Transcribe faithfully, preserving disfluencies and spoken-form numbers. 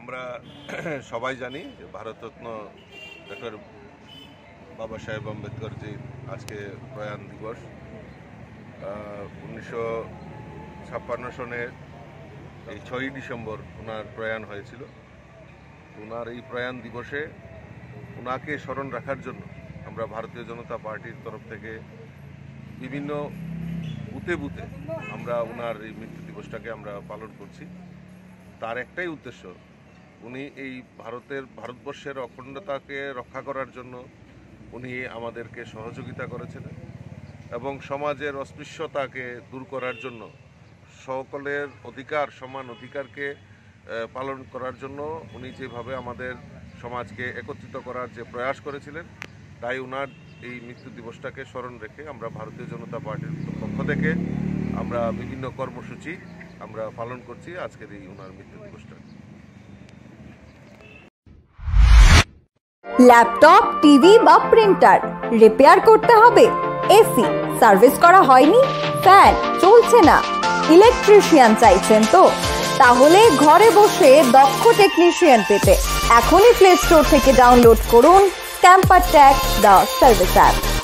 আমরা সবাই জানি যে ভারতরত্ন ডক্টর বাবা সাহেব আম্বেদকরজির আজকে প্রয়াণ দিবস। উনিশশো ছাপ্পান্ন সনের এই ছয়ই ডিসেম্বর ওনার প্রয়াণ হয়েছিল। ওনার এই প্রয়াণ দিবসে ওনাকে স্মরণ রাখার জন্য আমরা ভারতীয় জনতা পার্টির তরফ থেকে বিভিন্ন বুথে বুথে আমরা ওনার এই মৃত্যু দিবসটাকে আমরা পালন করছি। তার একটাই উদ্দেশ্য, উনি এই ভারতের ভারতবর্ষের অখণ্ডতাকে রক্ষা করার জন্য উনি আমাদেরকে সহযোগিতা করেছিলেন এবং সমাজের অস্পৃশ্যতাকে দূর করার জন্য সকলের অধিকার সমান অধিকারকে পালন করার জন্য উনি যেভাবে আমাদের সমাজকে একত্রিত করার যে প্রয়াস করেছিলেন, তাই ওনার এই মৃত্যু দিবসটাকে স্মরণ রেখে আমরা ভারতীয় জনতা পার্টির পক্ষ থেকে আমরা বিভিন্ন কর্মসূচি আমরা পালন করছি আজকের এই ওনার মৃত্যু দিবসটা। ল্যাপটপ, টিভি বা প্রিন্টার রিপেয়ার করতে হবে, এসি সার্ভিস করা হয়নি, ফ্যান চলছে না, ইলেকট্রিশিয়ান চাইছেন তো? তাহলে ঘরে বসে দক্ষ টেকনিশিয়ান পেতে এখনই প্লে স্টোর থেকে ডাউনলোড করুন ক্যাম্পারট্যাক দ্য সার্ভিস অ্যাপ।